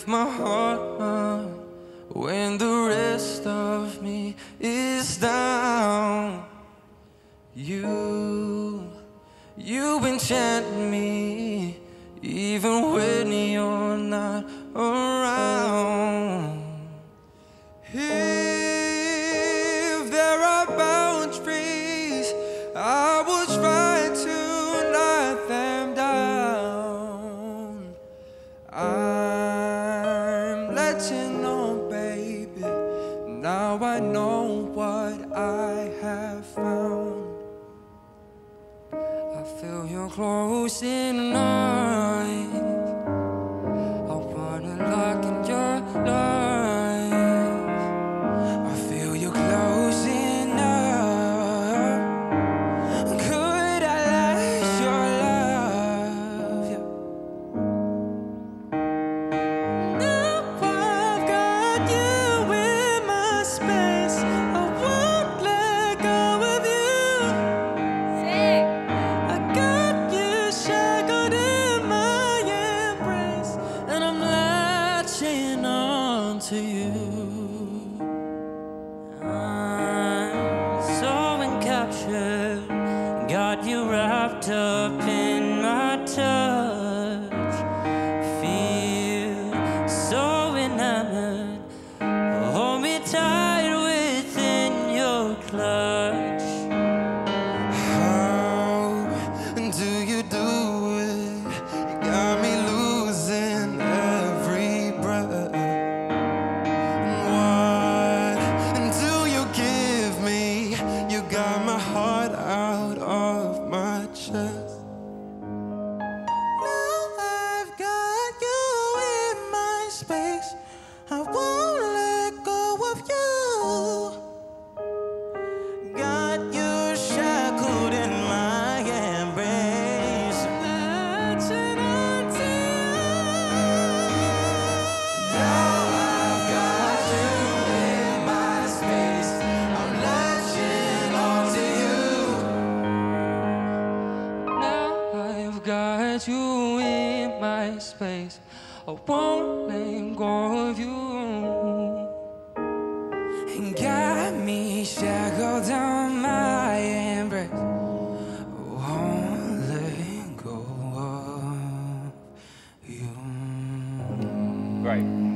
my heart up when the rest of me is down. You enchant me even when you're not around. If there are boundaries, I will try to knock them down. I'm letting on, baby. Now I know what I have found. I feel you close enough. I wanna lock in your life. I feel you close enough. Could I last your love? Yeah. Now I've got you in my space. I won't let go of you. I got you shackled in my embrace, and I'm latching on to you. I'm so encaptured, got you wrapped up in my touch. Feel so enamored, hold me tight within your clutch. How do you do it? You got me losing every breath. What do you give me? You got my heart out of my chest. Now I've got you in my space. I won't let go of you. Got you shackled in my embrace. Latching onto you. Now I've got you in my space. I'm latching onto you. Now I've got you in my space. I won't let go of you. And got me shackled on my embrace. Won't let go of you. Great.